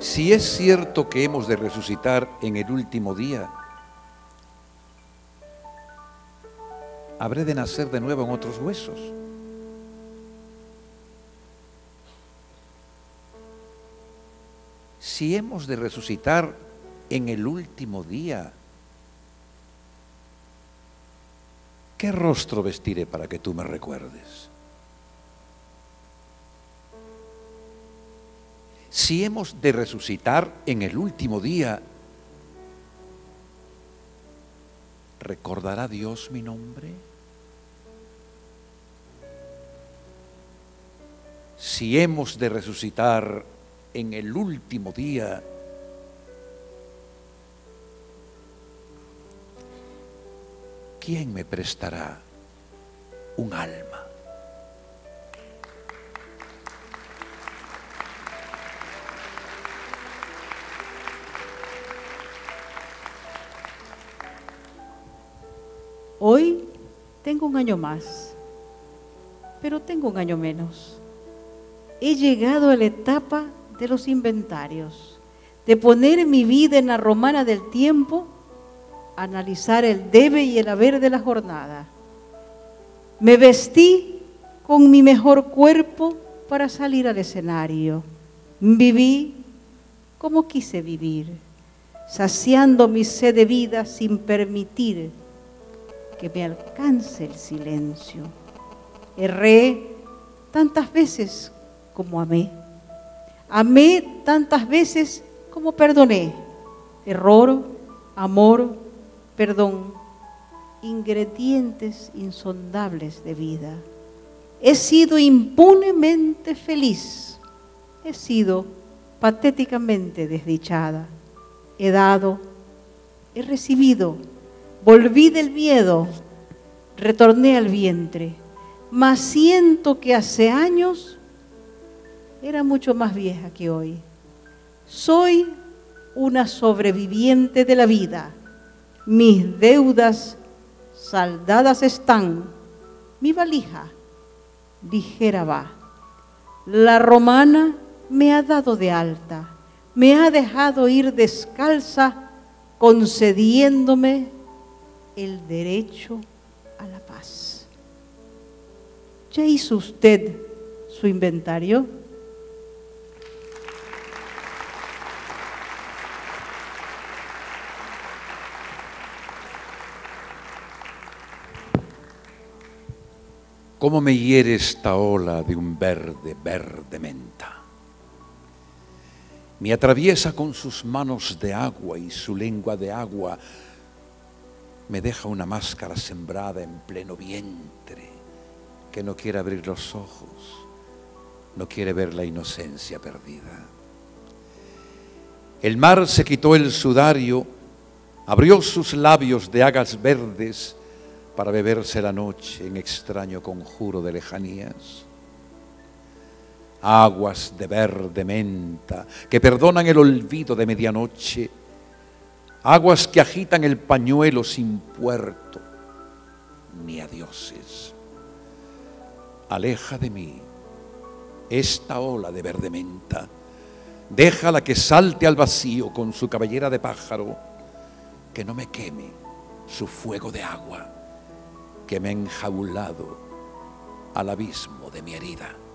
Si es cierto que hemos de resucitar en el último día, habré de nacer de nuevo en otros huesos. Si hemos de resucitar en el último día, ¿qué rostro vestiré para que tú me recuerdes? Si hemos de resucitar en el último día, ¿recordará Dios mi nombre? Si hemos de resucitar en el último día, ¿quién me prestará un alma? Hoy tengo un año más, pero tengo un año menos. He llegado a la etapa de los inventarios, de poner mi vida en la romana del tiempo, analizar el debe y el haber de la jornada. Me vestí con mi mejor cuerpo para salir al escenario. Viví como quise vivir, saciando mi sed de vida sin permitir que me alcance el silencio. Erré tantas veces como amé. Amé tantas veces como perdoné. Error, amor, perdón, ingredientes insondables de vida. He sido impunemente feliz. He sido patéticamente desdichada. He dado, he recibido. Volví del miedo, retorné al vientre, mas siento que hace años era mucho más vieja que hoy. Soy una sobreviviente de la vida. Mis deudas saldadas están. Mi valija ligera va. La romana me ha dado de alta, me ha dejado ir descalza, concediéndome el derecho a la paz. ¿Ya hizo usted su inventario? ¿Cómo me hiere esta ola de un verde, verde menta? Me atraviesa con sus manos de agua y su lengua de agua me deja una máscara sembrada en pleno vientre que no quiere abrir los ojos, no quiere ver la inocencia perdida. El mar se quitó el sudario, abrió sus labios de hagas verdes para beberse la noche en extraño conjuro de lejanías. Aguas de verde menta que perdonan el olvido de medianoche, aguas que agitan el pañuelo sin puerto ni adioses. Aleja de mí esta ola de verde menta, déjala que salte al vacío con su cabellera de pájaro, que no me queme su fuego de agua que me ha enjaulado al abismo de mi herida.